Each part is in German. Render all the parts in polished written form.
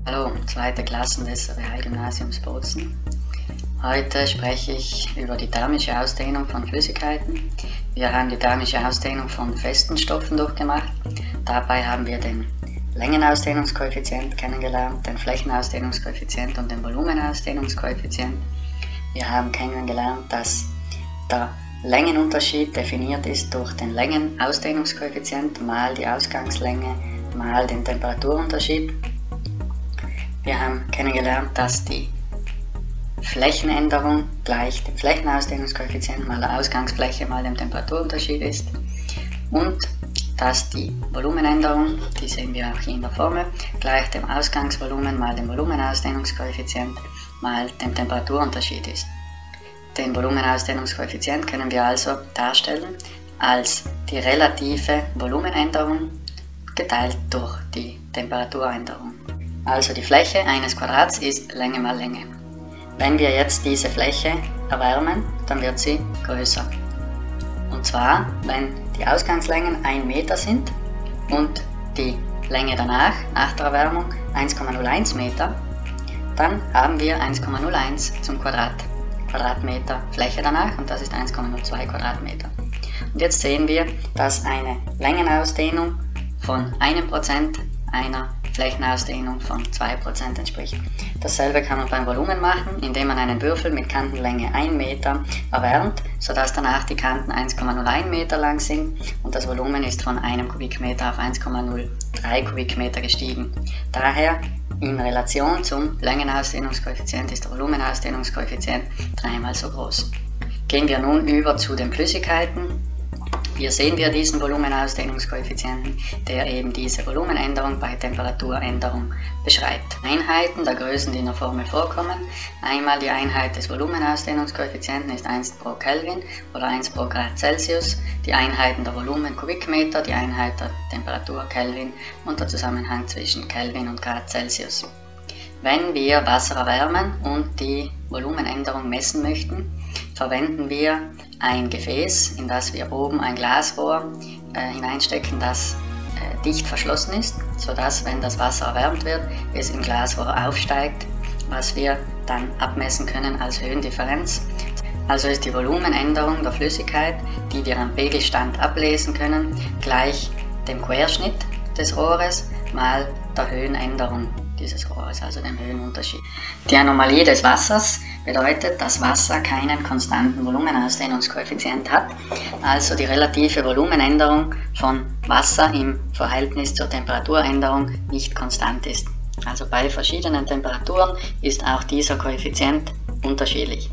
Hallo, zweite Klassen des Realgymnasiums Bozen. Heute spreche ich über die thermische Ausdehnung von Flüssigkeiten. Wir haben die thermische Ausdehnung von festen Stoffen durchgemacht. Dabei haben wir den Längenausdehnungskoeffizient kennengelernt, den Flächenausdehnungskoeffizient und den Volumenausdehnungskoeffizient. Wir haben kennengelernt, dass der Längenunterschied definiert ist durch den Längenausdehnungskoeffizient mal die Ausgangslänge mal den Temperaturunterschied. Wir haben kennengelernt, dass die Flächenänderung gleich dem Flächenausdehnungskoeffizient mal der Ausgangsfläche mal dem Temperaturunterschied ist und dass die Volumenänderung, die sehen wir auch hier in der Formel, gleich dem Ausgangsvolumen mal dem Volumenausdehnungskoeffizient mal dem Temperaturunterschied ist. Den Volumenausdehnungskoeffizient können wir also darstellen als die relative Volumenänderung geteilt durch die Temperaturänderung. Also die Fläche eines Quadrats ist Länge mal Länge. Wenn wir jetzt diese Fläche erwärmen, dann wird sie größer. Und zwar, wenn die Ausgangslängen 1 Meter sind und die Länge danach, nach der Erwärmung, 1,01 Meter, dann haben wir 1,01 zum Quadratmeter Fläche danach und das ist 1,02 Quadratmeter. Und jetzt sehen wir, dass eine Längenausdehnung von 1% einer Flächenausdehnung von 2% entspricht. Dasselbe kann man beim Volumen machen, indem man einen Würfel mit Kantenlänge 1 Meter erwärmt, sodass danach die Kanten 1,01 Meter lang sind und das Volumen ist von einem Kubikmeter auf 1,03 Kubikmeter gestiegen. Daher in Relation zum Längenausdehnungskoeffizient ist der Volumenausdehnungskoeffizient 3-mal so groß. Gehen wir nun über zu den Flüssigkeiten. Hier sehen wir diesen Volumenausdehnungskoeffizienten, der eben diese Volumenänderung bei Temperaturänderung beschreibt. Einheiten der Größen, die in der Formel vorkommen. Einmal die Einheit des Volumenausdehnungskoeffizienten ist 1 pro Kelvin oder 1 pro Grad Celsius. Die Einheiten der Volumen Kubikmeter, die Einheit der Temperatur Kelvin und der Zusammenhang zwischen Kelvin und Grad Celsius. Wenn wir Wasser erwärmen und die Volumenänderung messen möchten, verwenden wir ein Gefäß, in das wir oben ein Glasrohr hineinstecken, das dicht verschlossen ist, sodass, wenn das Wasser erwärmt wird, es im Glasrohr aufsteigt, was wir dann abmessen können als Höhendifferenz. Also ist die Volumenänderung der Flüssigkeit, die wir am Pegelstand ablesen können, gleich dem Querschnitt des Rohres mal der Höhenänderung dieses Rohres, also dem Höhenunterschied. Die Anomalie des Wassers bedeutet, dass Wasser keinen konstanten Volumenausdehnungskoeffizient hat, also die relative Volumenänderung von Wasser im Verhältnis zur Temperaturänderung nicht konstant ist. Also bei verschiedenen Temperaturen ist auch dieser Koeffizient unterschiedlich.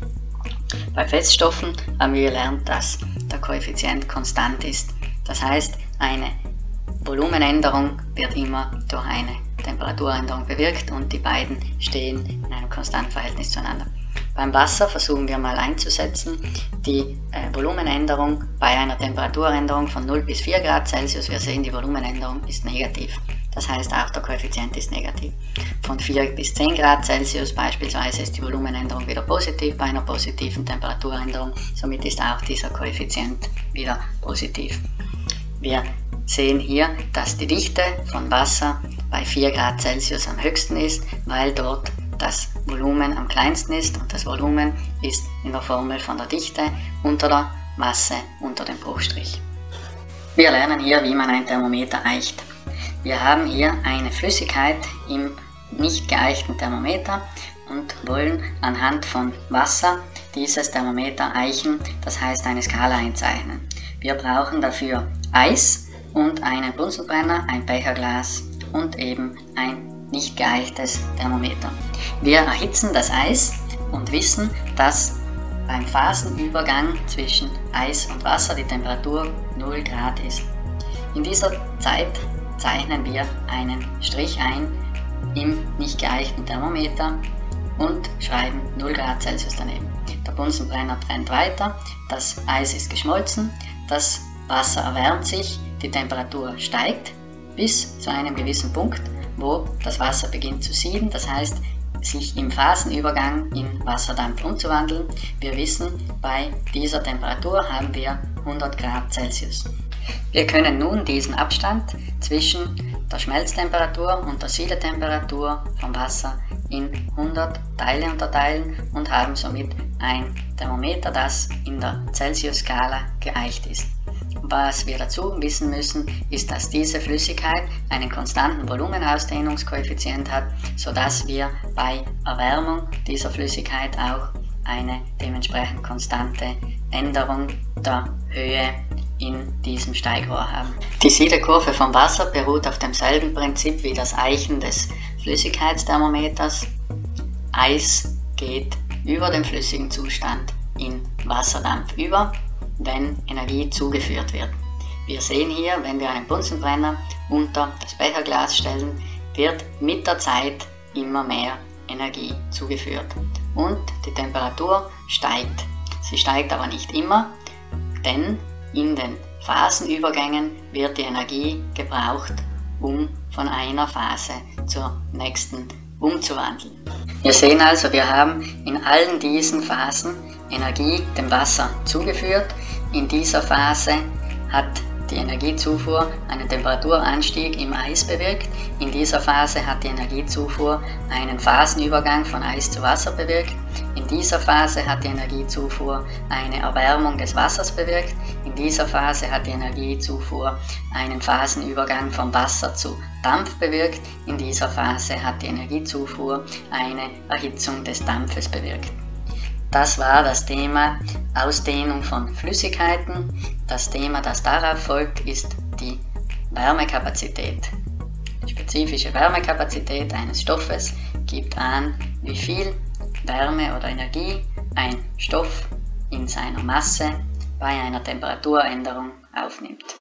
Bei Feststoffen haben wir gelernt, dass der Koeffizient konstant ist. Das heißt, eine Volumenänderung wird immer durch eine Temperaturänderung bewirkt und die beiden stehen in einem konstanten Verhältnis zueinander. Beim Wasser versuchen wir mal einzusetzen die Volumenänderung bei einer Temperaturänderung von 0 bis 4 Grad Celsius. Wir sehen, die Volumenänderung ist negativ. Das heißt, auch der Koeffizient ist negativ. Von 4 bis 10 Grad Celsius beispielsweise ist die Volumenänderung wieder positiv bei einer positiven Temperaturänderung. Somit ist auch dieser Koeffizient wieder positiv. Wir sehen hier, dass die Dichte von Wasser bei 4 Grad Celsius am höchsten ist, weil dort das Volumen am kleinsten ist und das Volumen ist in der Formel von der Dichte unter der Masse unter dem Bruchstrich. Wir lernen hier, wie man ein Thermometer eicht. Wir haben hier eine Flüssigkeit im nicht geeichten Thermometer und wollen anhand von Wasser dieses Thermometer eichen, das heißt eine Skala einzeichnen. Wir brauchen dafür Eis und einen Bunsenbrenner, ein Becherglas und eben ein nicht geeichtes Thermometer. Wir erhitzen das Eis und wissen, dass beim Phasenübergang zwischen Eis und Wasser die Temperatur 0 Grad ist. In dieser Zeit zeichnen wir einen Strich ein im nicht geeichten Thermometer und schreiben 0 Grad Celsius daneben. Der Bunsenbrenner brennt weiter, das Eis ist geschmolzen, das Wasser erwärmt sich, die Temperatur steigt bis zu einem gewissen Punkt, wo das Wasser beginnt zu sieden, das heißt, sich im Phasenübergang in Wasserdampf umzuwandeln. Wir wissen, bei dieser Temperatur haben wir 100 Grad Celsius. Wir können nun diesen Abstand zwischen der Schmelztemperatur und der Siedetemperatur vom Wasser in 100 Teile unterteilen und haben somit ein Thermometer, das in der Celsius-Skala geeicht ist. Was wir dazu wissen müssen, ist, dass diese Flüssigkeit einen konstanten Volumenausdehnungskoeffizient hat, sodass wir bei Erwärmung dieser Flüssigkeit auch eine dementsprechend konstante Änderung der Höhe in diesem Steigrohr haben. Die Siedekurve vom Wasser beruht auf demselben Prinzip wie das Eichen des Flüssigkeitsthermometers. Eis geht über den flüssigen Zustand in Wasserdampf über, wenn Energie zugeführt wird. Wir sehen hier, wenn wir einen Bunsenbrenner unter das Becherglas stellen, wird mit der Zeit immer mehr Energie zugeführt und die Temperatur steigt. Sie steigt aber nicht immer, denn in den Phasenübergängen wird die Energie gebraucht, um von einer Phase zur nächsten umzuwandeln. Wir sehen also, wir haben in allen diesen Phasen Energie dem Wasser zugeführt. In dieser Phase hat die Energiezufuhr einen Temperaturanstieg im Eis bewirkt. In dieser Phase hat die Energiezufuhr einen Phasenübergang von Eis zu Wasser bewirkt. In dieser Phase hat die Energiezufuhr eine Erwärmung des Wassers bewirkt. In dieser Phase hat die Energiezufuhr einen Phasenübergang vom Wasser zu Dampf bewirkt. In dieser Phase hat die Energiezufuhr eine Erhitzung des Dampfes bewirkt. Das war das Thema Ausdehnung von Flüssigkeiten. Das Thema, das darauf folgt, ist die Wärmekapazität. Die spezifische Wärmekapazität eines Stoffes gibt an, wie viel Wärme oder Energie ein Stoff in seiner Masse bei einer Temperaturänderung aufnimmt.